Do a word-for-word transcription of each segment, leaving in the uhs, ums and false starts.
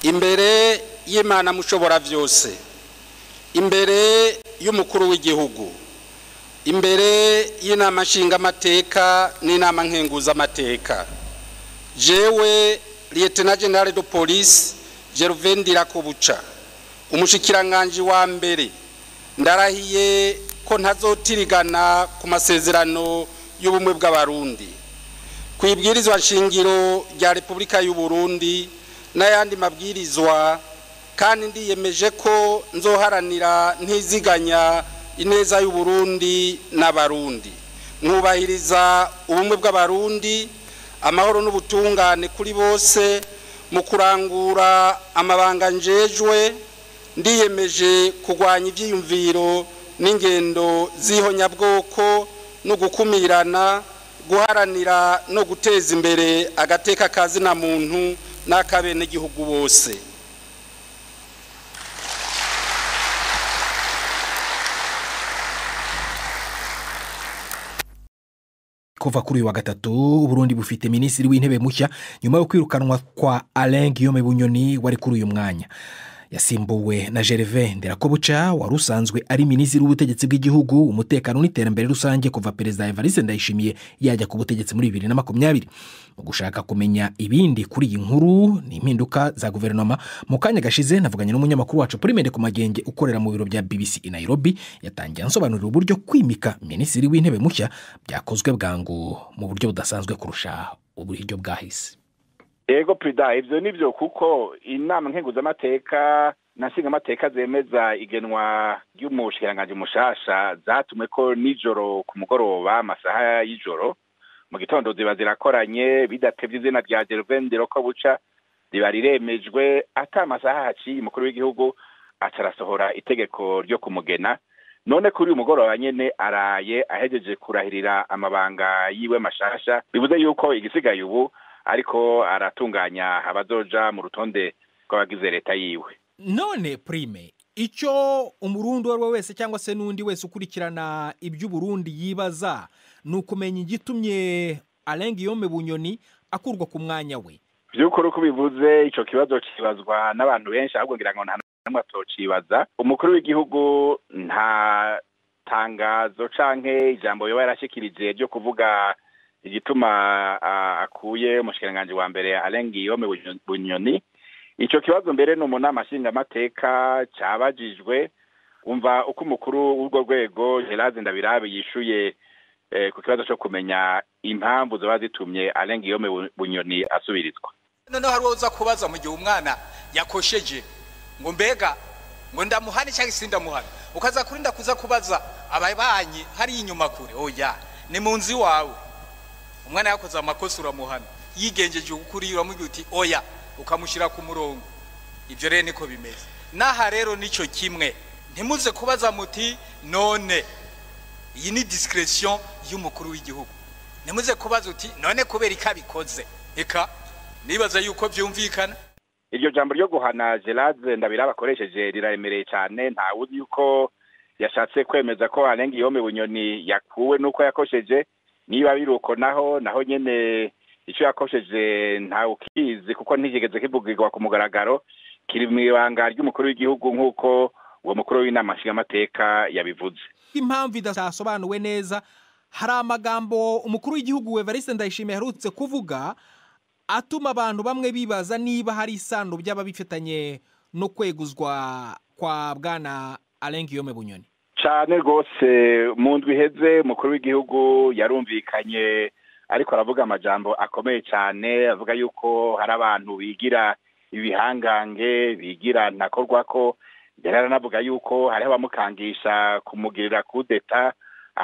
imbere y'Imana mushobora byose, imbere y'umukuru w'igihugu, imbere y'inama nshingamateka n'inama nkenguzamateka, jewe Lieutenant General de Police Gervais Ndirakobuca, umushikiranganje wa mbere, ndarahiye ko ntazotirigana ku masezerano y'ubumwe bw'abarundi, kwibwirizwa nshingiro rya Republika y'u Burundi n'ayandi mabwirizwa, kandi ndiyemeje ko nzoharanira ntiziganya ineza y'u Burundi n'abarundi, nkubahiriza ubumwe bw'abarundi, amahoro n'ubutungane kuri bose, mu kurangura amabanga njejwe. Ndiyemeje kugwanya ibyiyumviro n'ingendo z'ihonyabwoko no gukumirana, guharanira no guteza imbere agateka kazina muntu n'akabene gihugu bose. Kuva kuri uyu wa gatatu Burundi bufite minisitiri w'intebe mushya nyuma yo kwirukanwa kwa Alain Guillaume Bunyoni wari kuri uyu mwanya. Yasimbuwe na Gervais Ndirakobuca wari usanzwe ari minisitiri w'ubutegetsi bw'igihugu, umutekano n'iterambere rusange kuva Perezida Evariste Ndayishimiye yajya ku butegetsi muri bibiri na makumyabiri. Mu gushaka kumenya ibindi kuri iyi nkuru n'impinduka za guverinoma, mu kanya gashize navuganye n'umunyamakuru wacu Primede ku Magenge ukorera mu biro bya B B C i Nairobi. Yatangiye ansobanurira uburyo kwimika minisitiri w'intebe mushya byakozwe bwangu mu buryo budasanzwe kurusha uburyo bwahise. Ego prida ivyo nivyo kuko inama nkenguzamateka na nshingamateka zemeza igenwa ry'umushikiranganje mushasha zatumwe ko nijoro ku mugoroba amasaha y'ijoro, mu gitondo ziba zirakoranye bidatevye izina rya Gervais Ndirakobuca riba riremejwe, ata amasaha haciye umukuru w'igihugu atarasohora itegeko ryo kumugena. None kuri uyu mugoroba nyene araye ahejeje kurahirira amabanga yiwe mashasha, bivuze yuko igisigaye ubu ariko aratunganya abazoja mu rutonde rw'abagize leta yiwe. None Prime, icyo umurundi wari wese cyangwa se nundi wese ukurikirana iby'u Burundi yibaza nukumenya igitumye Alain Guillaume Bunyoni akurwa ku mwanya we. Byukuri uko bivuze ico kibazo kibazwa n'abantu benshi, ahubwo ngira ngo nta namwe atocibaza. Umukuru w'igihugu nta tangazo canke ijambo yoba yarashikirije ryo kuvuga igituma akuye umushikiranganje wa mbere Alain Guillaume Bunyoni. Ico kibazo mbere no mu nama nshingamateka cabajijwe, umva uko umukuru w'urwo rwego Gerard Ndabirabe yishuye eh, ku kibazo cyo kumenya impamvu zoba zitumye Alain Guillaume Bunyoni asubirizwa. None hari uza kubaza mu gihe umwana yakosheje ngo mbega ngo ndamuhane cyangwa sindamuhane, ukaza kurinda kuza kubaza ababanyi hari inyuma kure. Oya, ni munzi wawe umwana yakoze amakosa uramuhana, yigengeje ukuri uramugira uti oya, ukamushira ku murongo. Ibyo rero niko bimeze. Naha rero nico kimwe, ntimuze kubaza muti none iyi ni discretion y'umukuru w'igihugu, ntimuze kubaza uti none kubera ikabikoze. Eka nibaza yuko byumvikana. Iryo jambo ryo guhana Gerard Ndabirabe akoresheje riraremereye cyane, nta wuzi yuko yashatse kwemeza ko Alain Guillaume Bunyoni yakuwe nuko yakosheje. Niba biruko naho naho nyene icyo yakosheje nta ukizi, kuko ntigeze kivugirwa ku mugaragaro, kiri mu ibanga ry'umukuru w'igihugu nk'uko uwo mukuru w'inama nshingamateka yabivuze. Impamvu idasobanuwe neza, hari amagambo umukuru w'igihugu Evariste Ndayishimiye yarutse kuvuga atuma abantu bamwe bibaza niba hari isano byaba bifitanye no kweguzwa kwa bwana Alain Guillaume Bunyoni. Cyane rwose mu ndwi iheze umukuru w'igihugu yarumvikanye ariko aravuga amajambo akomeye cyane, avuga yuko hari abantu bigira ibihangange, bigira ntakorwa ko. Yaranavuga yuko hari abamukangisha kumugirira kudeta,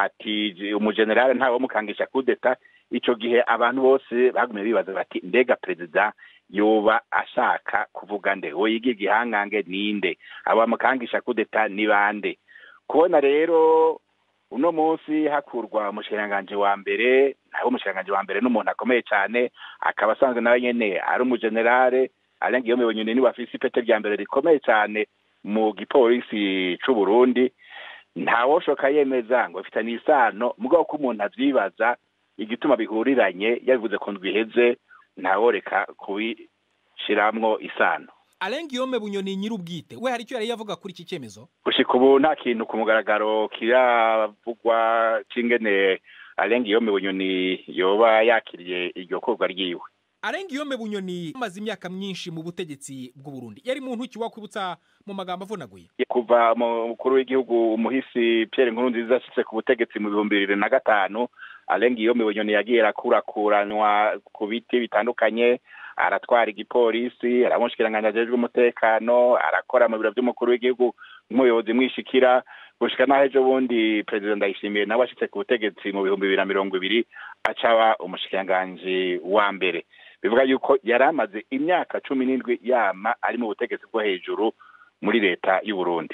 ati umugenerale ntawe bamukangisha kudeta. Ico gihe abantu bose bagumye bibaza bati mbega perezida yoba ashaka kuvuga nde, we yiga igihangange ninde, abo bamukangisha kudeta ni bande? Kubona rero uno munsi hakurwa umushikiranganje wa mbere, naho umushikiranganje wa mbere n'umuntu akomeye cyane, akaba asanzwe nawe nyene ari umugenerale Alain Guillaume Bunyoni, ni wafise ipete rya mbere rikomeye cyane mu gipolisi c'u Burundi. Ntawo shoka yemeza ngo afitanye isano, mugabo ko umuntu avyibaza igituma bihuriranye yabivuze ko ndwiheze, ntawo reka kubishiramwo isano. Alain Guillaume Bunyoni nyirubwite we hari icyo yari yavuga kuri iki cyemezo? Gushika ubu nta kintu ku mugaragaro kiravugwa cingene Alain Guillaume Bunyoni yoba yakiriye iryo korwa ryiwe. Alain Guillaume Bunyoni amaze imyaka myinshi mu butegetsi bw'u Burundi. Yari muntu ki wakwibutsa mu magambo avunaguye? Kuva mu mukuru w'igihugu umuhisi Pierre Nkurunziza ashitse ku butegetsi mu bihumbi bibiri na gatanu, Alain Guillaume Bunyoni yagiye arakurakuranwa ku biti bitandukanye, aratwara igipolisi, aramushikiranganya ajejwe umutekano, arakora mu biro by'umukuru w'igihugu nk'umuyobozi mwishikira, gushika naho ejo bundi President Ndayishimiye nawe ashitse ku butegetsi mu bihumbi bibiri na mirongo ibiri acaba umushikiranganje wa mbere. Bivuga yuko yaramaze imyaka cumi n'indwi yama ari mu butegetsi bwo hejuru muri leta y'u Burundi.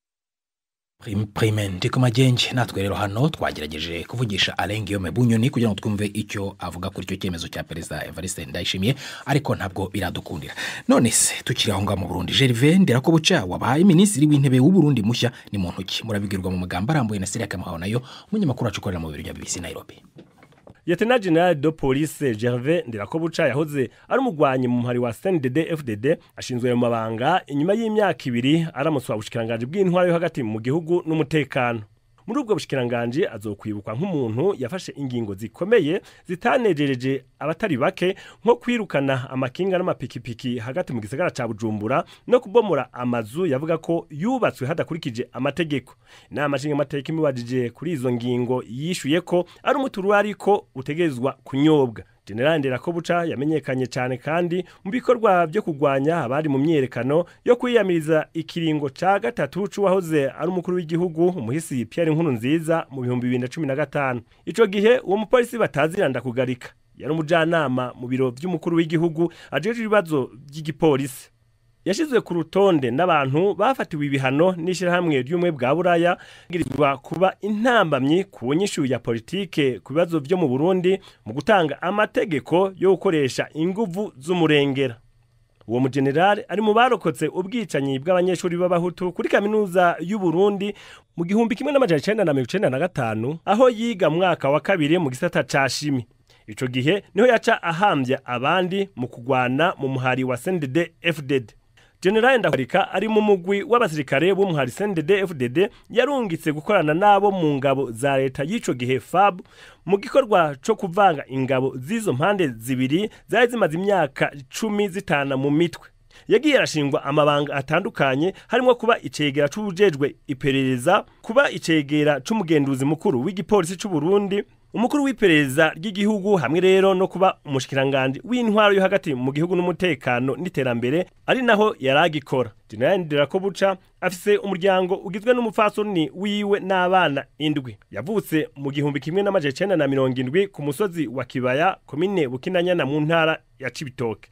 Prime ndiko magenje natwe rero hano twagerageje kuvugisha Alain Guillaume Bunyoni kugira ngo twumve icyo avuga kuri icyo cyemezo cya Perezida Evariste Ndayishimiye, ariko ntabwo biradukundira. None se tukiri aho ngaho mu Burundi, Gervais Ndirakobuca wabaye minisitiri w'intebe w'u Burundi mushya ni muntu ki? Murabigirwa mu magambo arambuye na Siria Kamaho nayo umunyamakuru acukorera mu biro bya B B C Nairobi. Lieutenant General de Police Gervais Ndirakobuca yahoze ari umugwanyi mu mpari wa C N D D F D D ashinzwe mu mabanga inyuma y'imyaka ibiri aramuswa bushikiranganje bw'intwaro yo hagati mu gihugu n'umutekano. Muri ubwo bushikiranganje azokwibukwa nk'umuntu yafashe ingingo zikomeye zitanejereje abatari bake nko kwirukana amakinga n'amapikipiki hagati mu gisagara ca Bujumbura no kubomora amazu yavuga ko yubatswe hadakurikije amategeko. Inama nshinga amateka imubajije kuri izo ngingo yishuye ko ari umuturu ariko utegezwa kunyobwa. General Ndirakobuca yamenyekanye cyane kandi mu bikorwa byo kugwanya abari mu myerekano yo kwiyamiriza ikiringo ca gatatu c'uwahoze ari umukuru w'igihugu umuhisi Pierre Nkurunziza mu bihumbi bibiri na cumi na gatanu. Ico gihe uwo mupolisi bataziranda kugarika yari umujanama mu biro by'umukuru w'igihugu ajeje ibibazo by'igipolisi. Yashizwe ku rutonde n'abantu bafatiwe ibihano n'ishirahamwe ry'umwe bwa Buraya girizwa kuba intambamyi ku nyishu ya politike ku bibazo byo mu Burundi mu gutanga amategeko yo gukoresha inguvu z'umurengera. Uwo mugenerali ari mu barokotse ubwicanyi bw'abanyeshuri b'abahutu kuri kaminuza y'u Burundi mu gihumbi kimwe n'amajana icenda na mirongo icenda na gatanu aho yiga mwaka wa kabiri mu gisata ca shimi. Ico gihe niho yaca ahambye abandi mu kugwana mu muhari wa C N D D F D D. General Ndakarika ari mu mugwi w'abasirikare bo muhari C N D D F D D yarungitse gukorana nabo mu ngabo za leta y'ico gihe F A B mu gikorwa cyo kuvanga ingabo zizo mpande zibiri zari zimaze imyaka cumi zitana mu mitwe. Yagiye arashingwa amabanga atandukanye harimo kuba icegera c'ubujejwe iperereza, kuba icegera c'umugenduzi mukuru w'igipolisi c'u Burundi, umukuru w'iperereza ry'igihugu hamwe rero no kuba umushikiranganje w'intwaro yo hagati mu gihugu n'umutekano n'iterambere ari naho yaragikora. General Ndirakobuca afise umuryango ugizwe n'umupfasoni wiwe n'abana indwi. Yavutse mu gihumbi kimwe n'amajana icenda na mirongo indwi ku musozi wa Kibaya komine Bukinanyana mu ntara ya Cibitoke.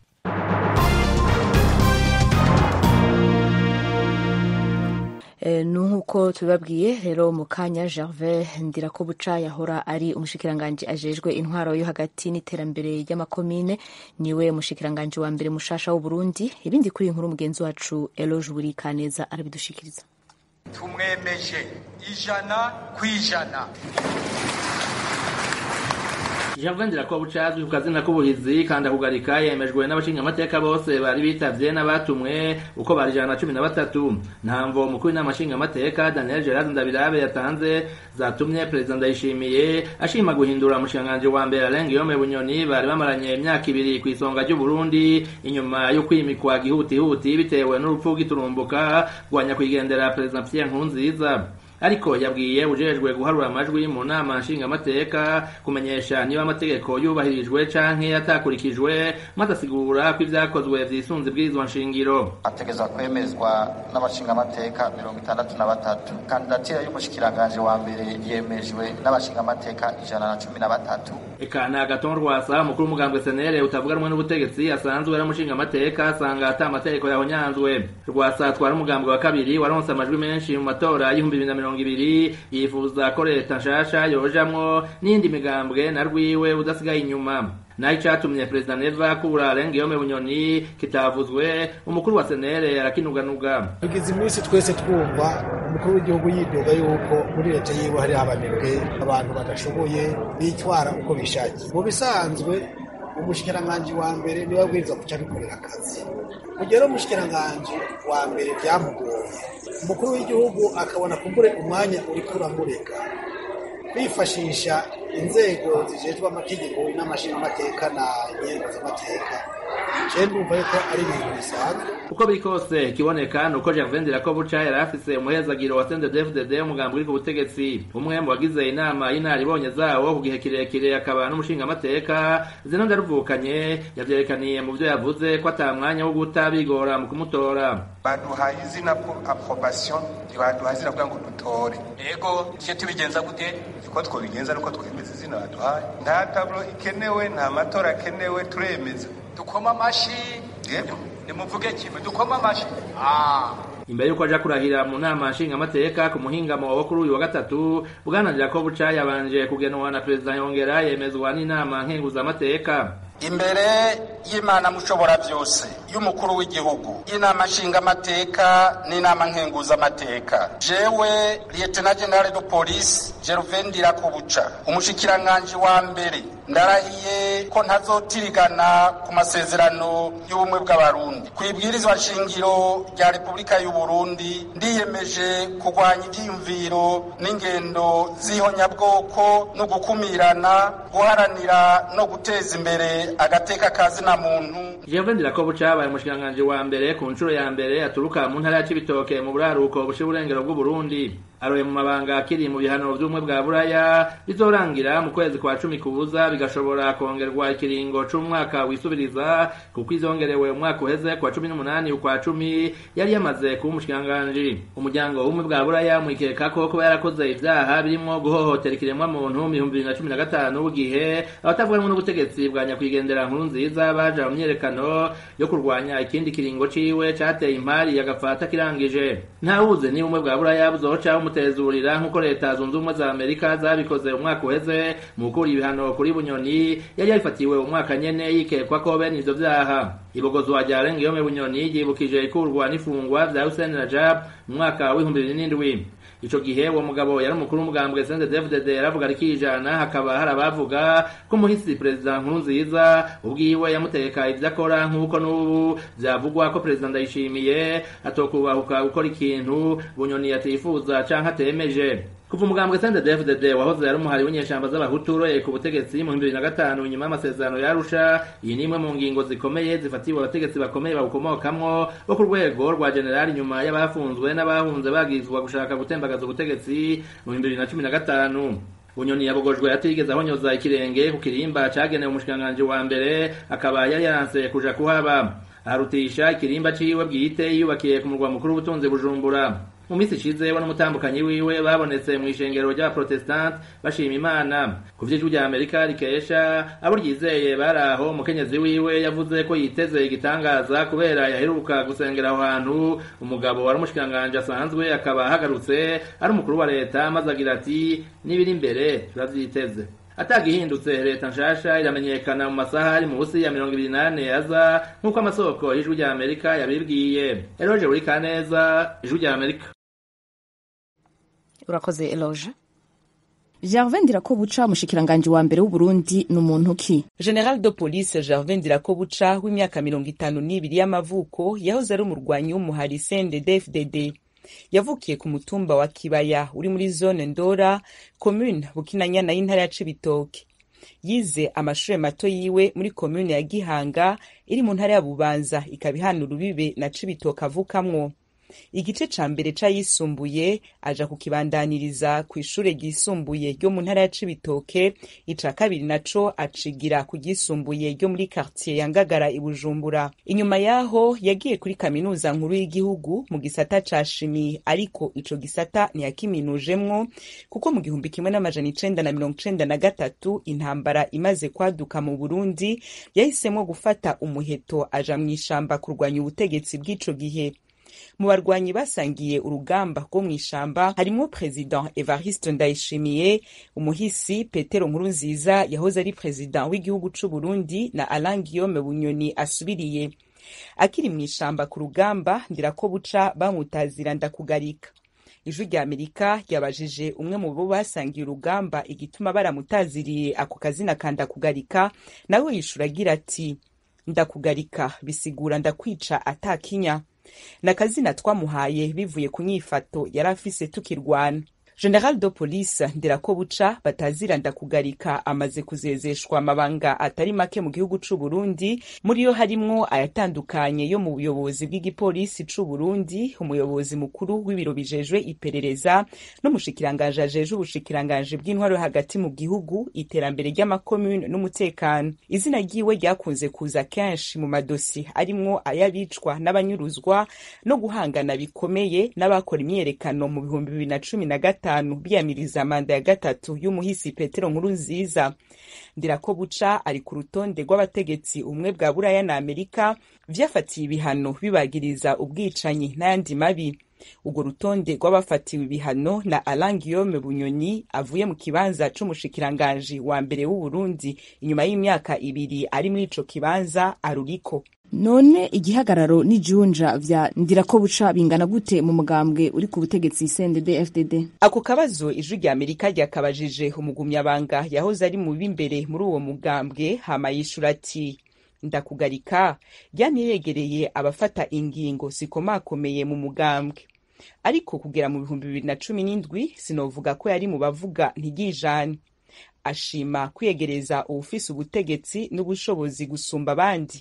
Nuko tubabwiye rero mu kanya Gervais Ndirakobuca yahora ari umushikiranganje ajejwe intwaro yo hagati n'iterambere y'amakomine niwe umushikiranganje wa mbere mushasha w'u Burundi. Ibindi kuri inkuru mugenzi wacu Eloge Burikaneza arabidushikiriza. Tumwemeje ijana kwijana. Gervais Ndirakobuca azwi ku kazina k'ubuhizi kandi akugarika yemejwe n'abashinga amateka bose bari bitavye n'abatumwe uko bari ijana na cumi na batatu. Ntamvo umukuru n'amashinga amateka Daniel Gerard Ndabirabe yatanze zatumye President Ndayishimiye ashima guhindura umushikiranganje wa mbere Alain Guillaume Bunyoni bari bamaranye imyaka ibiri ku isonga ry'u Burundi inyuma yo kwimikwa gihutihuti bitewe n'urupfu giturumbuka gwanya kwigendera President Pierre Nkurunziza. Ariko yabwiye ujejwe guharura amajwi mu nama nshinga amateka kumenyesha niba amategeko yubahirijwe canke yatakurikijwe madasigura ko ivyakozwe vyisunze bwirizwa nshingiro. Ategeza kwemezwa n'abashinga amateka mirongo itandatu na batatu. Kandidatire y'umushikiranganje wa mbere yemejwe n'abashinga amateka ijana na cumi na batatu. Eka na Agathon Rwasa mukuru w'umugambwe S N L utavuga rumwe n'ubutegetsi asanzwe ari umushinga amateka asanga ata amategeko yahonyanzwe. Rwasa atwara umugambwe wa kabiri waronse amajwi menshi mu matora y'ibihumbi bibiri na mirongo ibiri yifuza ko leta nshasha yojamwo n'indi migambwe na rwiwe udasigaye inyuma. Nayo icatumye President Neva kubura Alain Guillaume Bunyoni kitavuzwe umukuru wa S N L arakinuganuga. Tugize iminsi twese twumva umukuru w'igihugu yidoga yuko muri leta yiwe hari abanebwe abantu badashoboye bitwara uko bishakiye. Mu bisanzwe umushikiranganji wa mbere niwe abwirizwa kuca abikorera akazi kugera umushikiranganji wa mbere byamugoye umukuru w'igihugu akabona kumbure umwanya uriko uramureka kwifashisha inzego zijejwe amategeko n'amashingamateka na nyengo z'amateka je ndumva yuko ari ibintu bisanzwe uko biri kose kiboneka nuko Gervais Ndirakobuca yari afise umuhezagiro wa C N D D F D D umugambi uri ku butegetsi umwe mu bagize inama y'inaribonye zawo ku gihe kirekire akaba n'umushingamateka Zeno Ndaruvukanye yavyerekaniye mu vyo yavuze ko ata mwanya wo guta bigora mu kumutora baduhaye izina approbation baduhaye izina kugira ngo dutore ego cyo tubigenza gute uko twobigenza nuko twemeza izina baduhaye nta tablo ikenewe nta matora akenewe turemeza dukoma amashi yego nimuvuge kimwe dukoma amashi ah imbere yuko aja kurahira mu nama nshingamateka ku muhingamo wo kuri uyu wa gatatu Bwana Ndirakobuca yabanje kugenwa na Perezida Yongera yemezwa n'inama nkenguzamateka imbere y'Imana mushobora byose y'umukuru w'igihugu inama nshingamateka n'inama nkenguzamateka jewe Lieutenant General de Police Gervais Ndirakobuca umushikiranganje wa mbere ndarahiye ko ntazotirigana ku masezerano y'ubumwe bw'abarundi kwibwirizwa shingiro rya Republika y'u Burundi ndiyemeje kurwanya ivyiyumviro n'ingendo zihonyabwoko no gukumirana guharanira no guteza imbere agateka kazi na muntu. Gervais Ndirakobuca abaye umushikiranganje wa mbere ku nshuro ya mbere aturuka mu ntara ya Cibitoke mu buraruko bushiburengero bw'u Burundi aroye mu mabanga akiri mu bihano vy'umwe bwa buraya bizorangira mu kwezi kwa cumi kubuza bigashobora kongerwa ikiringo c'umwaka wisubiriza kuko izongerewe umwaka uheze kwa cumi n'umunani ukwa cumi yari yamaze kuba umushikiranganje umuryango w'umwe bwa buraya mwikeka ko kuba yarakoze ivyaha birimo guhohotera ikiremwa muntu mu bihumbi bibiri na cumi na gatanu w'igihe abatavuganwe n'ubutegetsi bwa nyakwigendera nkuru nziza baja mu myerekano yo kurwanya ikindi kiringo ciwe cateye impari yagafata kirangije ntawuze ni umwe bwa buraya buzoca umutezurira nkuko leta zunze ubumwe za Amerika zabikoze umwaka uheze mu gukura ibihano kuri Bunyoni yari yarifatiwe umwaka nyene yikekwa ko bene ivyo vyaha ibogozwa rya Lengiyome Bunyoni yibukije ikurwa n'ifungwa vya Hussein Rajab mu mwaka w'ibihumbi bibiri n'indwi ico gihe uwo mugabo yari umukuru w'umugambwe C N D D F D D yaravuga rikijana hakaba hari abavuga ko umuhisi Perezida Nkurunziza ubwiwe yamuteka ivyo akora nk'uko n'ubu vyavugwa ko Perezida Ndayishimiye atokubahuka gukora ikintu Bunyoni yatifuza canke atemeje kuva umugambwe C N D D F D D wahoze yari umuhari w'inyeshamba z'abahutu uroye ku butegetsi mu bihumbi bibiri na gatanu nyuma y'amasezerano ya Arusha iyi ni imwe mu ngingo zikomeye zifatiwe abategetsi bakomeye bawukomokamwo bo ku rwego rwa generali nyuma y'abafunzwe n'abahunze bagizwa gushaka gutembagaza ubutegetsi mu bihumbi bibiri na cumi na gatanu Bunyoni yabogojwe atigeze ahonyoza ikirenge ku kirimba cagenewe umushikiranganje wa mbere akaba yari yaranse kuja kuhaba arutisha ikirimba ciwe bwite yubakiye ku murwa mukuru w'ubutunzi Bujumbura mu minsi ishize we n'umutambukanyi wiwe babonetse mu ishengero rya Protestant bashima Imana ku vy'ijwi rya Amerika rikesha abo ryizeye baraho umukenyezi wiwe yavuze ko yiteze igitangaza kubera yaheruka gusengera aho hantu umugabo wari umushikiranganje asanzwe akaba ahagarutse ari umukuru wa leta maze agira ati nibiri imbere turavyiteze atagihindutse leta nshasha iramenyekana mu masaha ari munsi ya mirongo ibiri n'ane aza nk'uko amasoko y'ijwi rya Amerika yabibwiye Eloge Urikaneza ijwi rya Amerika urakoze Eloge. Gervais Ndirakobuca umushikiranganje wa mbere w'u Burundi n'umuntu ki? General de Police Gervais Ndirakobuca w'imyaka mirongo itanu n'ibiri y'amavuko yahoze ari umurwanyi w'umuhari C N D D F D D. Yavukiye ku mutumba wa Kibaya uri muri zone Ndora, commune Bukinanyana y'intara ya Cibitoke. Yize amashure mato yiwe muri commune ya Gihanga iri mu ntara ya Bubanza ikabihana urubibe na Cibitoke avukamwo. Igice ca mbere cayisumbuye aja kukibandaniriza ku ishure ryisumbuye ryo mu ntara ya Cibitoke, ica kabiri naco acigira ku gisumbuye ryo muri quartier ya Ngagara i Bujumbura. Inyuma yaho yagiye kuri kaminuza nkuru y'igihugu mu gisata ca shimi, ariko ico gisata ntiyakiminujemwo kuko mu gihumbi kimwe n'amajana icenda na mirongo icenda na gatatu intambara imaze kwaduka mu Burundi yahisemwo gufata umuheto aja mw'ishamba kurwanya ubutegetsi bw'ico gihe. Mu barwanyi basangiye urugamba rwo mw'ishamba harimo President Evariste Ndayishimiye, umuhisi Petero Nkurunziza yahoze ari President w'igihugu c'u Burundi na Alain Guillaume Bunyoni asubiriye. Akiri mw'ishamba ku rugamba Ndirakobuca bamutazira ndakugarika. ijwi rya amerika ryabajije umwe mu bo basangiye urugamba igituma baramutaziriye ako kazina ka ndakugarika, nawe yishura agira ati ndakugarika bisigura ndakwica atakinya. na kazina twamuhaye bivuye ku nyifato yari afise tukirwana. General de Police Ndirakobuca batazira ndakugarika amaze kuzezeshwa amabanga atari make mu gihugu c'u Burundi, muri yo harimwo ayatandukanye yo mu buyobozi bw'igipolisi c'u Burundi, umuyobozi mukuru w'ibiro bijejwe iperereza n'umushikiranganje ajeje ubushikiranganje bw'intwaro hagati mu gihugu, iterambere ry'amakomune n'umutekano. Izina ryiwe ryakunze kuza kenshi mu madosi arimwo ayabicwa n'abanyuruzwa no guhangana bikomeye n'abakora imyerekano mu bihumbi bibiri na cumi na gatanu biyamiriza manda ya gatatu y'umuhisi Petero Nkurunziza. Ndirakobuca ari ku rutonde rw'abategetsi umwe bwa Buraya na Amerika vyafatiye ibihano bibagiriza ubwicanyi n'ayandi mabi. Urwo rutonde rw'abafatiwe ibihano na Alain Guillaume Bunyoni avuye mu kibanza c'umushikiranganje wa mbere w'u Burundi inyuma y'imyaka ibiri ari muri ico kibanza aruriko. None igihagararo n'ijunja vya Ndirakobuca bingana gute mu mugambwe uri ku butegetsi C N D D F D D? Ako kabazo ijwi rya Amerika ryakabajije umugumyabanga yahoze ari mu b'imbere muri uwo mugambwe, hama yishura ati ndakugarika ryaniyegereye abafata ingingo zikomakomeye mu mugambwe, ariko kugera mu bihumbi bibiri na cumi n'indwi sinovuga ko yari mu bavuga ntigijane. Ashima kwiyegereza ubufisi ubutegetsi n'ubushobozi gusumba abandi.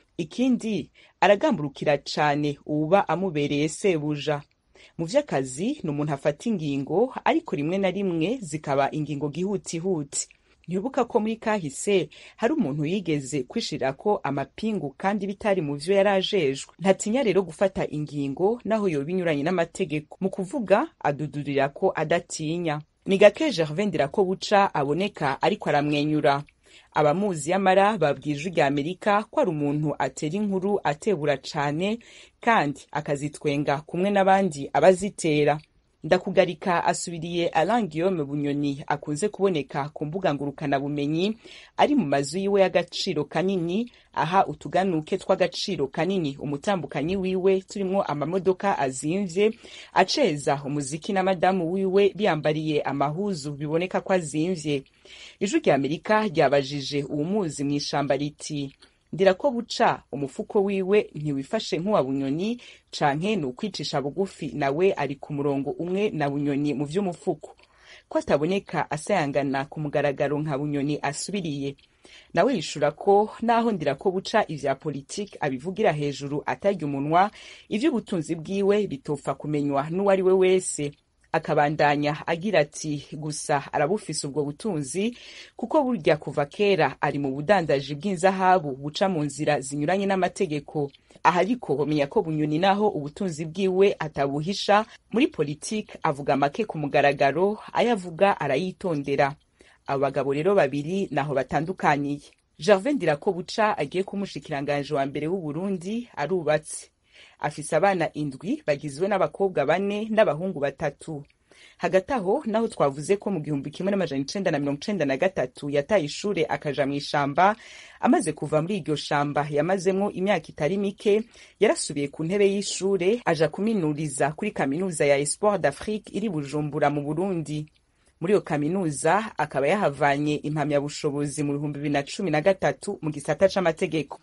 Ikindi aragamburukira cane uba amubereye sebuja. Mu vy'akazi ni umuntu afata ingingo, ariko rimwe na rimwe zikaba ingingo gihutihuti. Ntibuka ko muri kahise hari umuntu yigeze kwishirako amapingu kandi bitari mu vyo yarajejwe. Ntatinya rero gufata ingingo naho yoba inyuranye n'amategeko. Mu kuvuga adudurira ko adatinya. Ni gake Gervais Ndirakobuca aboneka ariko aramwenyura. Abamuzi yamara babwije rya Amerika ko ari umuntu atera inkuru atebura cane kandi akazitwenga kumwe n'abandi abazitera. Ndakugarika asubiriye Alain Guillaume Bunyoni akunze kuboneka ku mbuga ngurukana bumenyi ari mu mazu yiwe y'agaciro kanini, aha utuganuke tw'agaciro kanini umutambukanyi wiwe turimwo amamodoka azimvye, aceza umuziki na madamu wiwe biyambariye amahuzu biboneka ko azimvye. Ijwi rya Amerika ryabajije uwumuzi mw'ishamba riti Ndirakobuca umufuko wiwe ntiwifashe nk'uwa Bunyoni canke n'ukwicisha bugufi nawe ari ku murongo umwe na Bunyoni mu vy'umufuko, ko ataboneka asayangana ku mugaragaro nka Bunyoni asubiriye. Nawe yishura ko naho Ndirakobuca ivya politike abivugira hejuru atarya umunwa, ivy'ubutunzi bwiwe bitopfa kumenywa n'uwari we wese. Akabandanya agira ati gusa arabufise ubwo butunzi kuko burya kuva kera ari mu budandaji bw'inzahabu buca mu nzira zinyuranye n'amategeko. Aha ariko bamenya ko Bunyoni naho ubutunzi bwiwe atabuhisha, muri politike avuga make ku mugaragaro, ayavuga arayitondera. Abo bagabo rero babiri naho batandukaniye. Gervais Ndirakobuca agiye kumushikiranganje wa mbere w'u Burundi arubatse. Afise abana indwi bagizwe n'abakobwa bane n'abahungu batatu. Hagati aho naho twavuze ko mu gihumbi kimwe n'amajana icenda na mirongo icenda na gatatu yataye ishure akaja mw'ishamba, amaze kuva muri iryo shamba yamazemwo imyaka itari mike, yarasubiye ku ntebe y'ishure aja kuminuriza kuri kaminuza ya Espoir d'Afrique iri Bujumbura mu Burundi. Muri iyo kaminuza akaba yahavanye impamyabushobozi mu bihumbi bibiri na cumi na gatatu mu gisata c'amategeko.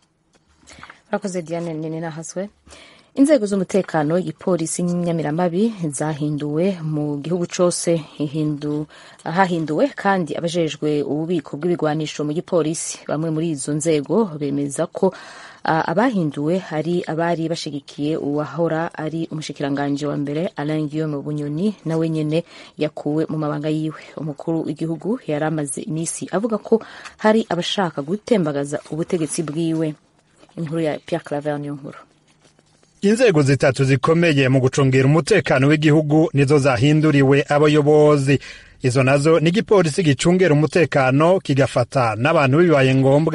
Rakoze Diane Nene Nahaswe. Inzego z'umutekano igipolisi n'inyamiramabi zahinduwe mu gihugu cose, ihindu hahinduwe kandi abajejwe ububiko bw'ibigwanisho mu gipolisi. Bamwe muri izo nzego bemeza ko uh, abahinduwe hari abari bashigikiye uwahora ari umushikiranganje wa mbere Alain Guillaume Bunyoni, nawe nyene yakuwe mu mabanga yiwe. Umukuru w'igihugu yaramaze imisi avuga ko hari abashaka gutembagaza ubutegetsi bwiwe. Inkuru ya Pierre Claver niyo nkuru. Inzego zitatu zikomeye mu gucungira umutekano w'igihugu nizo zahinduriwe abayobozi. Izo nazo ni igipolisi gicungera umutekano kigafata n'abantu bibaye ngombwa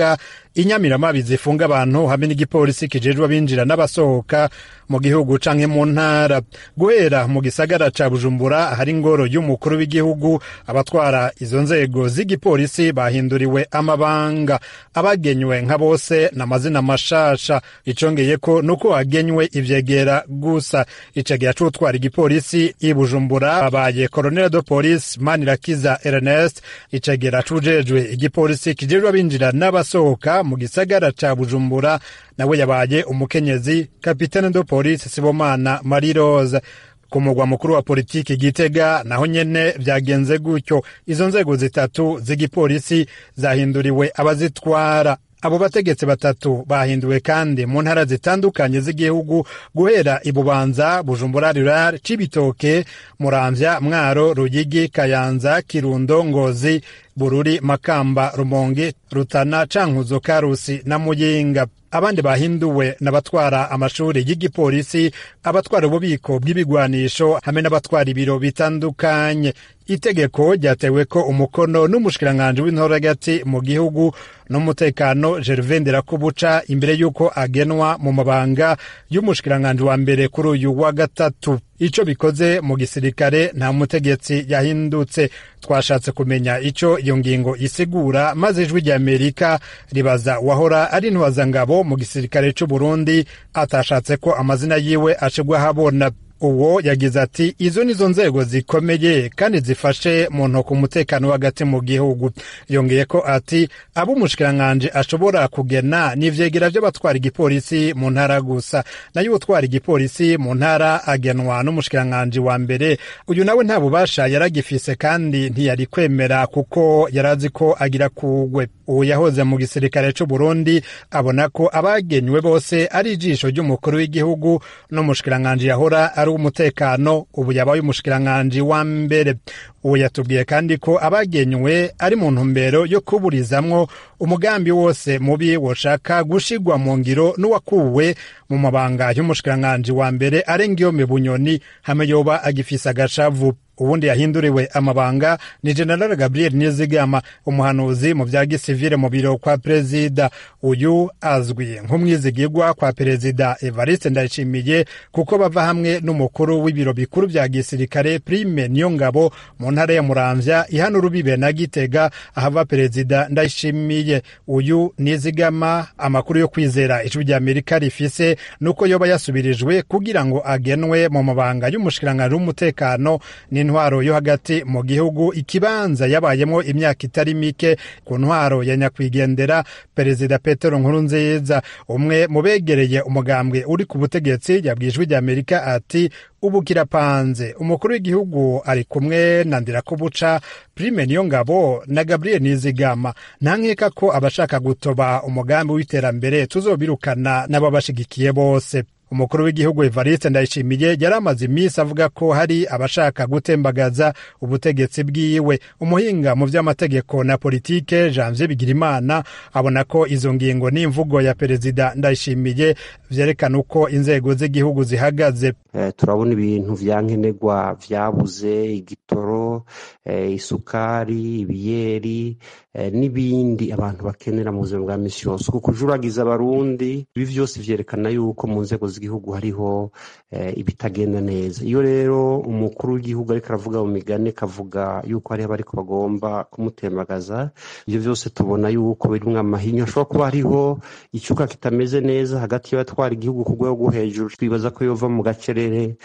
inyamiramabi zifunga abantu hamwe n'igipolisi kijejwe abinjira n'abasohoka mu gihugu canke mu ntara. Guhera mu gisagara ca Bujumbura hari ingoro y'umukuru w'igihugu, abatwara izo nzego z'igipolisi bahinduriwe amabanga. Abagenywe nka bose n'amazina mashasha, icongeye ko nuko hagenywe ivyegera gusa. Icegera c'utwara igipolisi i Bujumbura abaye Colonel de Police Manirakiza Ernest, icegera c'ujejwe igipolisi kijejwe abinjira n'abasohoka mu gisagara ca Bujumbura nawe yabaye umukenyezi Capitaine de Police Sibomana Marie Rose. Ku mugwa mukuru wa politiki Gitega naho nyene vyagenze gutyo, izo nzego zitatu z'igipolisi zahinduriwe abazitwara. Abo bategetsi batatu bahinduwe kandi mu ntara zitandukanye z'igihugu, guhera Ibubanza, Bujumbura Rural, Cibitoke, Muramvya, Mwaro, Ruyigi, Kayanza, Kirundo, Ngozi, Bururi, Makamba, Rumonge, Rutana, Cankuzo, Karusi na Muyinga. Abandi bahinduwe n'abatwara amashuri y'igipolisi, abatwara ububiko bw'ibigwanisho hamwe n'abatwara ibiro bitandukanye. Itegeko ryatewe ko umukono n'umushikiranganje w'intore hagati mu gihugu n'umutekano Gervais Ndirakobuca imbere yuko agenwa mu mabanga y'umushikiranganje wa mbere kuri uyu wa gatatu. Ico bikoze mu gisirikare nta mutegetsi yahindutse. Twashatse kumenya ico iyo ngingo isigura, maze ijwi rya Amerika ribaza wahora ari ntwazangabo mu gisirikare c'u Burundi atashatse ko amazina yiwe ashigwa habona. Uwo yagize ati izo nizo nzego zikomeye kandi zifashe mu ntoko umutekano w'agati mu gihugu. Yongeye ko ati abo umushikiranganje ashobora kugena n'ivyegera vy'abatwara igipolisi mu ntara gusa, nayo utwara igipolisi mu ntara agenwa n'umushikiranganje wa mbere. Uyu nawe nta bubasha yaragifise kandi ntiyari kwemera kuko yarazi ko agira kugwe. Uwo yahoze mu gisirikare c'u Burundi abona ko abagenywe bose ari ijisho ry'umukuru w'igihugu n'umushikiranganje yahora ari umutekano, ubu yabaye umushikiranganje wa mbere. Uwo yatubwiye kandi ko abagenywe ari mu ntumbero yo kuburizamwo umugambi wose mubi woshaka gushigwa mu ngiro n'uwakuwe mu mabanga y'umushikiranganje wa mbere Arengiyome Bunyoni hamwe yoba agifise agashavu. Ubundi yahinduriwe amabanga ni General Gabriel Nizigama, umuhanuzi mu vya gisivile mu biro kwa perezida. Uyu azwi nk'umwizigirwa kwa perezida Evariste Ndayishimiye kuko bava hamwe n'umukuru w'ibiro bikuru vya gisirikare Prime Niyongabo mu ntara ya Muramvya ihana urubibe na Gitega ahava perezida Ndayishimiye. Uyu Nizigama amakuru yo kwizera ijwi rya Amerika rifise nuko yoba yasubirijwe kugira ngo agenwe mu mabanga y'umushikiranganje w'umutekano ni ntwaro yo hagati mu gihugu, ikibanza yabayemo imyaka itari mike ku ntwaro ya nyakwigendera perezida Petero Nkurunziza. Umwe mu begereye umugambwe uri ku butegetsi yabwijwe rya Amerika ati ubu kirapanze, umukuru w'igihugu ari kumwe na Ndirakobuca, Prime Niyongabo na Gabriel Nizigama. Ntankeka ko abashaka gutoba umugambi w'iterambere tuzobirukana n'ababashigikiye bose. Umukuru w'igihugu Evariste Ndayishimiye yaramaze imisi avuga ko hari abashaka gutembagaza ubutegetsi bwiwe. Umuhinga mu vy'amategeko na politike Janvier Bigirimana abona ko izo ngingo n'imvugo ya perezida Ndayishimiye vyerekana uko inzego z'igihugu zihagaze. Eh, turabona ibintu vyankenerwa vyabuze, igitoro, eh, isukari, ibiyeri, eh, n'ibindi abantu bakenera mu buzima bwa misi yose. Kujuragiza abarundi ibi vyose vyerekana yuko mu nzego z'igihugu hariho eh, ibitagenda neza. Iyo rero umukuru w'igihugu ariko aravuga mu migani kavuga yuko hariho abariko bagomba kumutembagaza, ivyo vyose tubona yuko birimwo amahinyu. Ashobora kuba hariho icuka kitameze neza hagati y'abatwara igihugu ku rwego rwo hejuru, twibaza ko yova mu gacerere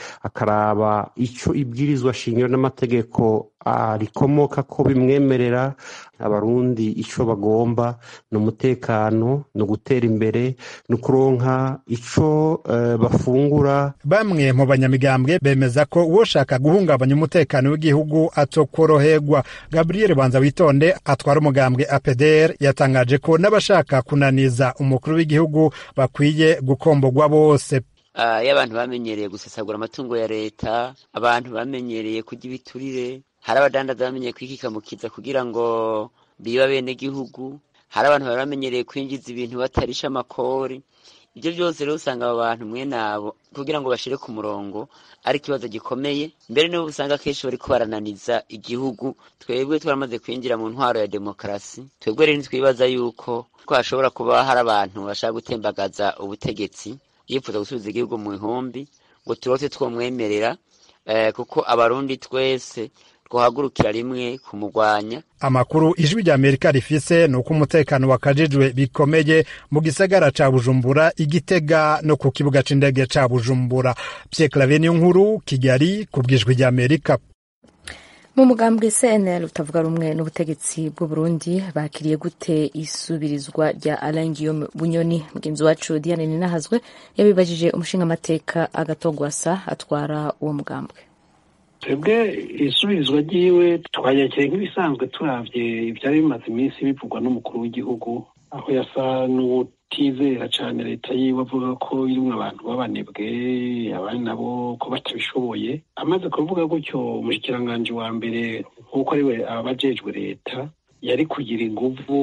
akaraba ico ibwirizwa shingiro n'amategeko rikomoka ko bimwemerera abarundi ico bagomba no umutekano no gutera imbere no kuronka ico uh, bafungura. Bamwe mu banyamigambwe bemeza ko uwoshaka guhungabanya umutekano w'igihugu atokoroherwa. Gabriel Banza Witonde atwara umugambwe A P D R yatangaje ko n'abashaka kunaniza umukuru w'igihugu bakwiye gukombogwa bose. Uh, y'abantu bamenyereye gusesagura amatungo ya leta, abantu bamenyereye kurya ibiturire, hari abadandaza bamenyereye kwikikamukiza kugira ngo biba bene gihugu, hari abantu bamenyereye kwinjiza ibintu batarisha amakori. ibyo byose rero usanga abo bantu mwene abo kugira ngo bashire ku murongo ari ikibazo gikomeye, mbere niho usanga kenshi bariko barananiza igihugu. Twebwe twaramaze kwinjira mu ntwaro ya demokarasi, twebwe rero ntitwibaza yuko ko hashobora kuba hari abantu bashaka gutembagaza ubutegetsi yifuza gusubiza igihugu mu ihumbi ngo turose twomwemerera, eh, kuko abarundi twese twahagurukira rimwe kumugwanya. Amakuru ijwi rya Amerika rifise nuko umutekano wakajijwe bikomeye mu gisagara ca Bujumbura, Igitega no ku kibuga c'indege ca Bujumbura. Pierre Claver Nkuru, Kigali, ku bw'ijwi rya Amerika. Mu mugambwe C N L utavuga rumwe n'ubutegetsi bw'u Burundi bakiriye gute isubirizwa rya Alain Guillaume Bunyoni? Mugenzi wacu Diane Ninahazwe yabibajije umushinga amateka Agatogwasa atwara uwo mugambwe. Twebwe isubirizwa ryiwe twayakiriye nk'ibisanzwe turavye ivyari bimaze iminsi bivugwa n'umukuru w'igihugu, aho yasa n'utizera cane leta yiwe, avuga ko irimwo abantu b'abanebwe, abandi nabo ko batabishoboye. Amaze kuvuga gutyo, umushikiranganji wa mbere nk'uko ariwe abajejwe leta yari kugira inguvu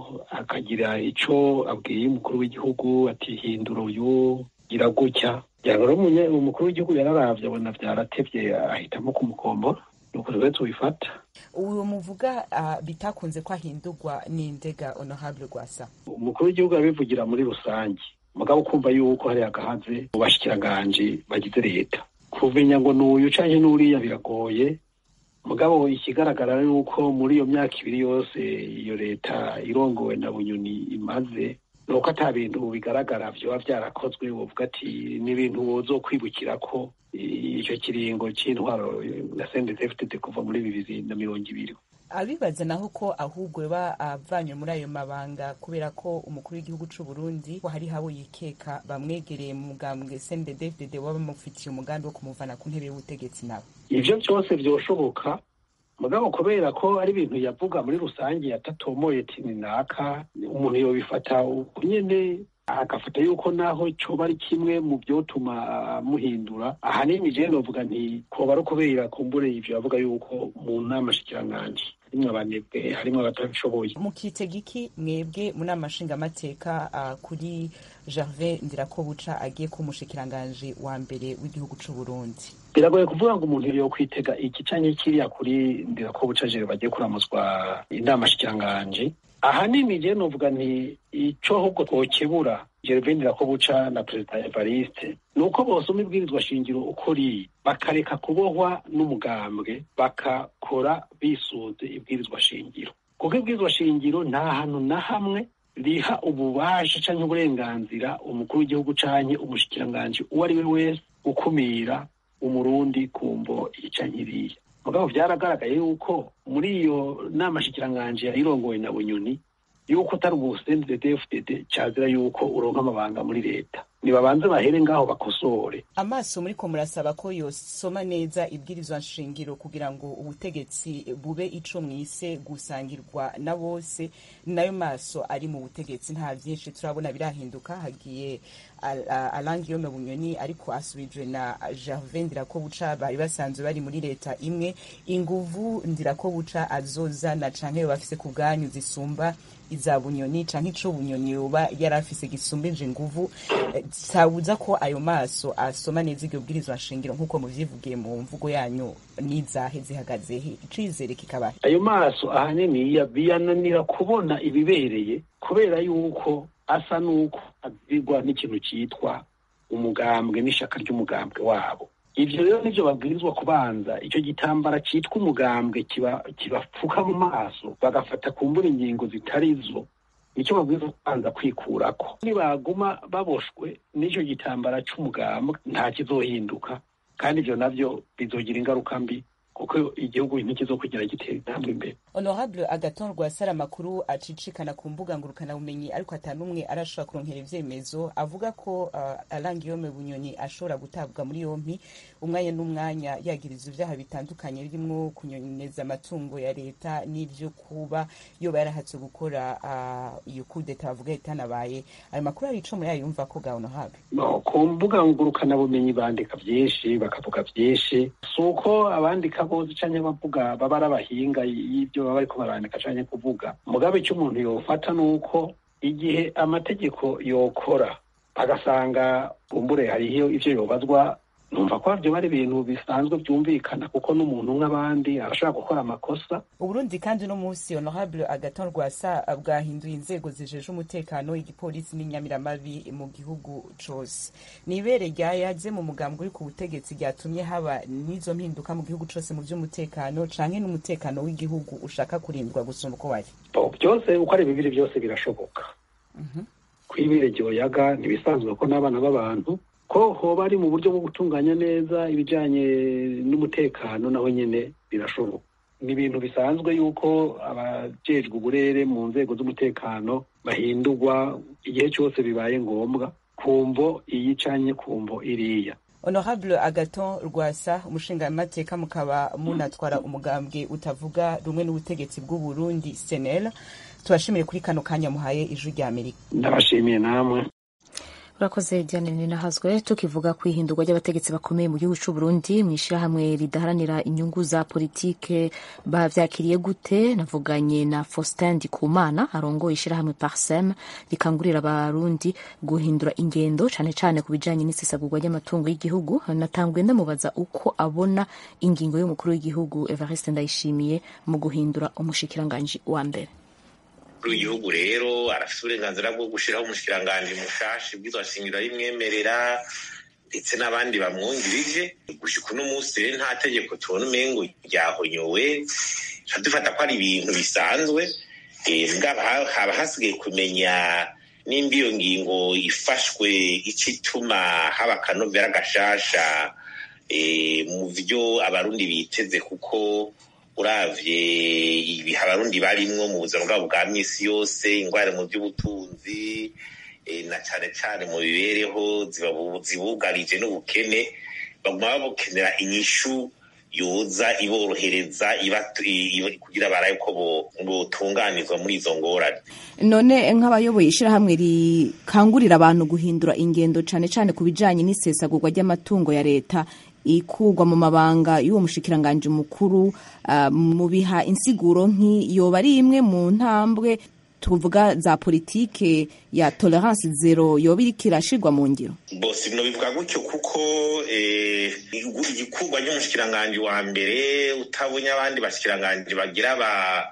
akagira ico abwiye umukuru w'igihugu ati hindura uyu, gira gutya. Yarora umukuru w'igihugu yararavye abona vyaratevye ahitamo kumukombora, nuko rero tubifata. Uwo muvuga uh, bitakunze ko ahindurwa n'indega Honorable Gwasa. Umukuru w'igihugu abivugira muri rusange, mugabo kumva yuko hari agahaze mu bashikiranganje bagize leta. Kuvenya ngo n'uyu canke n'uriya biragoye, mugabo ikigaragara nuko muri iyo myaka ibiri yose iyo leta irongowe na Bunyoni imaze, nuko ata bintu bigaragara vyoba vyarakozwe wovuga ati n'ibintu wozo kwibukira ko icyo kiringo c'intwaro na C N D D F D D kuva muri bibiri na mirongo ibiri. Abibaza naho ko ahubwo ba avanywe muri ayo mabanga kubera ko umukuru w'igihugu c'u Burundi ko hari habo yikeka bamwegereye mu mugambwe C N D D F D D waba mufitiye umugambi wo kumuvana ku ntebe y'ubutegetsi nabo. Ivyo byose vyoshoboka, mugabo kubera ko ari ibintu yavuga muri rusange yatatomoye tini naka, umuntu yobifata uko nyene agafata yuko naho coba ari kimwe mu vyotuma muhindura. Ahanini je novuga nti koba ari kubera kumbure ivyo yavuga yuko mu nama shikiranganje harimwo abanebwe, harimwo abatabishoboye. Mukitega iki mwebwe mu nama nshingamateka uh, kuri Gervais Ndirakobuca agiye ku mushikiranganje wa mbere w'igihugu c'u Burundi? Biragoye kuvuga ngo umuntu yo kwitega iki canke kiriya kuri Ndirakobuca je bagiye kuramuzwa inama shikiranganje. Ahanini je novuga nti ico ahubwo twokebura Gervais Ndirakobuca na Perezida Evariste nuko bosoma ibwirizwa shingiro ukuri bakareka kubohwa n'umugambwe bakakora bisuze ibwirizwa shingiro, kuko ibwirizwa shingiro nta hantu na hamwe riha ububasha canke uburenganzira umukuru w'igihugu canke umushikiranganje uwo ari we wese gukumira umurundi kumvo ica nkiriya. Mugabo vyaragaragaye yuko muri iyo nama shikiranganje yarirongoye na Bunyoni yuko utari ubu C N D D F D D cazira yuko uronka amabanga muri leta. Nibabanze bahere ngaho bakosore. Amaso muri ko murasaba ko yosoma neza ibwirizwa nshingiro kugira ngo ubutegetsi bube ico mwise gusangirwa na bose, nayo maso ari mu butegetsi nta vyinshi turabona birahinduka. Hagiye Alain Guillaume Bunyoni ariko asubijwe na Gervais Ndirakobuca, bari basanzwe bari muri leta imwe. Inguvu Ndirakobuca azozana canke bafise ku bwanyu zisumba iza Bunyoni canke ico Bunyoni yoba yarafise gisumbije inguvu, sabuza ko ayo maso asoma neza iryo bwirizwa nshingiro nkuko muvyivugiye mu mvugo yanyu nizahe zihagaze he icizere kikaba? Ayo maso ahanini yabiyananira kubona ibibereye kubera yuko asa nuko azigwa n'ikintu citwa umugambwe n'ishaka ry'umugambwe wabo. Ivyo rero nivyo babwirizwa kubanza, ico gitambara citwa umugambwe kiba kibapfuka mu maso bagafata kumbura ingingo zitarizo, nicyo babwirizwa kubanza kwikurako. Nibaguma baboshwe n'ico gitambara c'umugambwe nta kizohinduka, kandi ivyo navyo bizogira ingaruka mbi kuko igihugu ntikizokugira gitera intambwe imbere. Honorable Agathon Rwasara, amakuru acicikana ku mbuga ngurukana bumenyi ariko atanumwe arashobora kuronkera ivyemezo avuga ko uh, Alain Guillaume Bunyoni ashobora gutabwa muri yompi umwanya n'umwanya yagiriza ivyaha bitandukanye birimo kunyoneza amatungo ya leta n'ivyo kuba yoba yarahatse gukora iyo uh, coup d'etat avuga itanabaye. Ayo makuru ari ico muri yumva ko ga Honorable? No, ku mbuga ngurukana bumenyi bandika vyinshi bakavuga vyinshi, suko abandika bozi canke bavuga baba arabahinga y'ibyo baba ariko barandika canke kuvuga. Mugabe cyo umuntu yofata nuko igihe amategeko yokora bagasanga bumbure hariho ivyo yobazwa, numva ko vyo bari ibintu bisanzwe byumvikana kuko n'umuntu nk'abandi arashobora gukora amakosa. Uburundi kandi no munsi Honorable Agathon Rwasa bwahinduye inzego zijeje umutekano, igipolisi n'inyamiramabi mu gihugu cose. Nibere ryayaje mu mugambwe uri ku butegetsi ryatumye haba nizo mpinduka mu gihugu cose mu vy'umutekano canke n'umutekano w'igihugu ushaka kurindwa gusumba uko wari? Byose uko ari bibiri byose birashoboka. Mhm. Kwibere ryoyaga nibisanzwe ko n'abana b'abantu ko hoba ari mu buryo bwo gutunganya neza ibijanye n'umutekano naho nyene birashoboka. Ni ibintu bisanzwe yuko abajejwe uburere mu nzego z'umutekano bahindurwa igihe cyose bibaye ngombwa, kumvo iyi canye kumvo iriya. Honorable Agathon Rwasa, umushingamateka mukaba munatwara umugambwe utavuga rumwe n'ubutegetsi bw'u Burundi S N L, tubashimire kuri kano kanya muhaye ijwi rya Amerika. Ndabashimiye namwe. Urakoze Diane Ninahazwe. Tukivuga ku ihindurwa ry'abategetsi bakomeye mu gihugu cy'u Burundi mw'ishirahamwe ridaharanira inyungu za politike bavyakiriye gute? Navuganye na Faustin Ndikumana arongoye ishirahamwe Parsem rikangurira abarundi guhindura ingendo cane cane ku bijanye n'isesagurwa ry'amatungo y'igihugu. Natangwe ndamubaza uko abona ingingo y'umukuru w'igihugu Evariste Ndayishimiye mu guhindura umushikiranganji wa mbere. Igihugu rero arafite uburenganzira bwo gushiraho umushikiranganje mushashi bwizwa shingiro y'imwemerera ndetse n'abandi bamwungirije. Gushika uno munsi nta tegeko tubona umengo ryahonyowe, dufata ko ari ibintu bisanzwe. Mbwa haba hasigaye kumenya nimba iyo ngingo ifashwe icituma haba akanovera gashasha mu vyo abarundi biteze, kuko uravye ibiha abarundi barimwo mu buzima bwabo bwa misi yose, ingwara mu by'ubutunzi na cane cane mu bibereho zibugarije n'ubukene, baguma babukenera inyishu yoza iborohereza kugira baraye ko botunganizwa muri izo ngorane. None nk'abayoboye ishirahamwe rikangurira abantu guhindura ingendo cane cane ku bijanye n'isesagurwa ry'amatungo ya leta ikugwa mu mabanga y'uwo mushikiranganje mukuru, uh, mu biha insiguro nk'iyoba ari imwe mu ntambwe tuvuga za politike ya tolerance zero yoba iriko irashirwa mu ngiro? Bose bino bivuga gutyo kuko igikugwa ry'umushikiranganje wa mbere utabonye abandi bashikiranganje bagira ba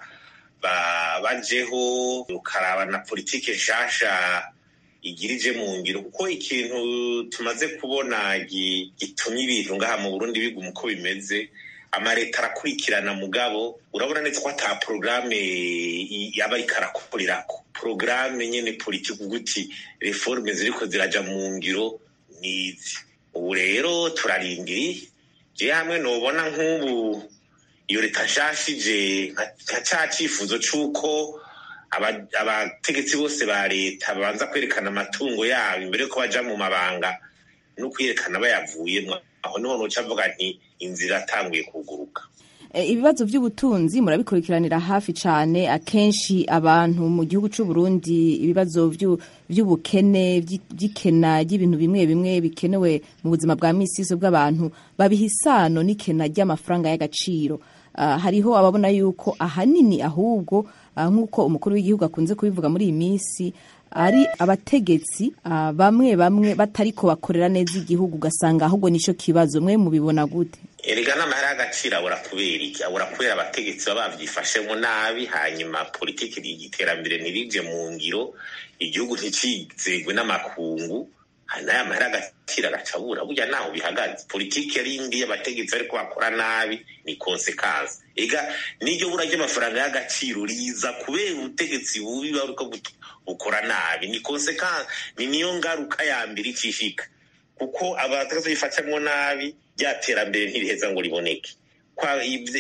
bajeho ukaraba na politike nshasha igirije mu ngiro, kuko ikintu tumaze kubona gitumye ibintu ngaha mu Burundi biguma uko bimeze, amareta arakurikirana mugabo urabona neza ko ata programme yaba ariko arakurirako programme nyene politike guti reforme ziriko ziraja mu ngiro nizi. Ubu rero turarindiriye, je hamwe nobona nk'ubu iyo leta nshashije nka ca cifuzo c'uko abategetsi bose ba leta babanza kwerekana amatungo yabo imbere ko baja mu mabanga no kwerekana bayavuyemwo, aho niho noca mvuga nti inzira atanguye kuguruka. Ibibazo by'ubutunzi murabikurikiranira hafi cane, akenshi abantu mu gihugu c'u Burundi ibibazo by'ubukene by'ikena ry'ibintu bimwe bimwe bikenewe mu buzima bwa misi yose bw'abantu babiha isano n'ikena ry'amafaranga y'agaciro. Uh, hariho ababona yuko ahanini ahubwo uh, nk'uko umukuru w'igihugu akunze kubivuga muri iyi minsi ari abategetsi uh, bamwe bamwe batariko bakorera neza igihugu, ugasanga ahubwo nico kibazo. Mwe mubibona gute? Erega n'amahera y'agaciro abura kubera iki? Abura kubera abategetsi baba bavyifashemo nabi, hanyuma politiki y'iterambere ntirije mu ngiro, igihugu nticizegwe n'amakungu, n'aya mahera agaciro agacabura. Burya naho bihagaze politiki yari indi y'abategetsi ariko bakora nabi ni konsekansi. Ega n'iryo bura ry'amafaranga y'agaciro riza kubera ubutegetsi bubi bariko bukora nabi, ni konsekansi, ni niyo ngaruka ya mbere icishika, kuko abategetsi bifatamwo nabi ryaterambere ntiriheza ngo riboneke, kwa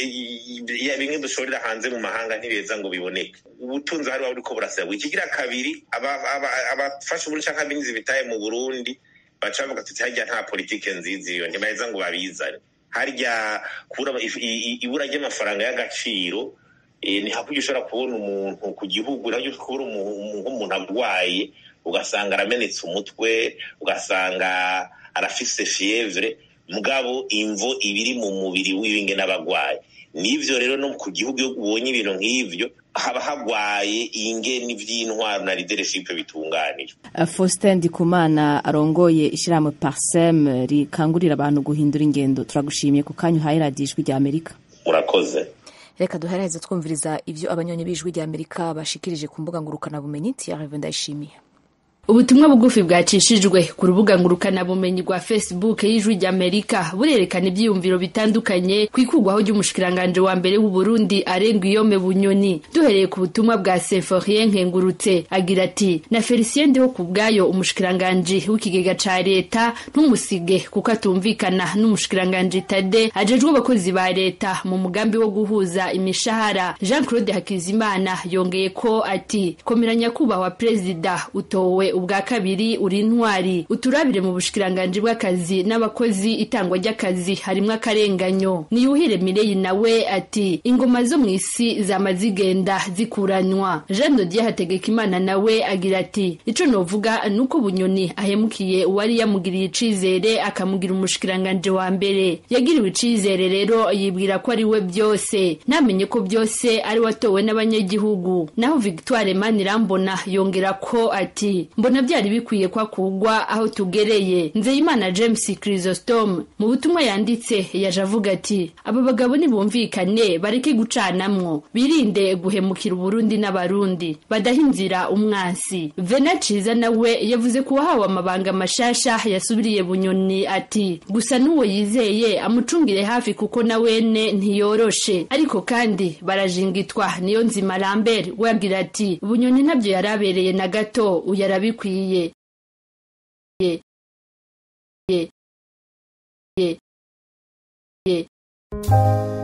bimwe dushorera hanze mu mahanga ntibeza ngo biboneke. Ubutunzi hari buriko burasabwa. Ikigira kabiri, abafasha uburundi canke abinzi bitaye mu Burundi baca bavuga tuti harya nta politike nziza iyo, ntibaheza ngo babizane. Harya kubura ibura ry'amafaranga y'agaciro ni hakurya ushobora kubona umuntu ku gihugu, nabyo kubura nk'umuntu agwaye ugasanga aramenetse umutwe, ugasanga arafise fievre, mugabo imvo ibiri mu mubiri w'ibinge n'abagwayi. Nivyo rero no ku gihugu yo ubonye ibintu nk'ivyo haba hagwaye ingene ivy'intwaro na leadership bitunganijwe. Faustin Ndikumana arongoye ishirahamwe Parsem rikangurira abantu guhindura ingendo, turagushimiye ku kanyu haye radiyo Ijwi rya Amerika. Murakoze. Reka duhereze twumviriza ivyo abanyonyi b'Ijwi rya Amerika bashikirije ku mbuga ngurukana bumenyi. Thierry Ndayishimiye. Ubutumwa bugufi bwacishijwe ku rubuga ngurukana bumenyi rwa Facebook y'Ijwi rya Amerika burerekana ibyiyumviro bitandukanye kwikugwaho ry'umushikiranganje wa mbere w'u Burundi Arenga Iyome Bunyoni. Duhereye ku butumwa bwa Symphorien Nkengurutse agira ati na Felicien Ndeho kubgayo umushikiranganje w'ikigega ca leta ntumusige kuko atumvikana n'umushikiranganje Tade ajejwe abakozi ba leta mu mugambi wo guhuza imishahara. Jean Claude Hakizimana yongeye ko ati komeranya kubahwa president utowe ubwa kabiri uri intwari uturabire mu bushikiranganje bw'akazi n'abakozi itangwa ry'akazi harimwe akarenganyo. Niyuhire Mireyi nawe ati ingoma zo mwisi zamazigenda zikuranywa. Jean Dodier Hategekimana nawe agira ati ico novuga nuko Bunyoni ahemukiye uwari yamugiriye icizere akamugira umushikiranganje wa mbere. Yagiriwe icizere rero yibwira ko ari we byose, namenye ko byose ari watowe n'abanyagihugu. Naho Victoire Manirambona yongera ko ati mbona byari bikwiye kwa kugwa aho tugereye. Nzeyimana James Chrysostom mu butumwa yanditse yaje avuga ati aba bagabo nibumvikane bareke gucanamwo, birinde guhemukira Burundi n'abarundi, badahinzira umwansi. Venaciza nawe yavuze ko wahawe amabanga mashasha yasubiriye Bunyoni ati gusa nuwo yizeye amucungire hafi kuko nawene ntiyoroshe, ariko kandi barajingitwa. Niyo nzima Lambert wagira ati Bunyoni ntabyo yarabereye na gato uyarabikwiye. ye ye ye ye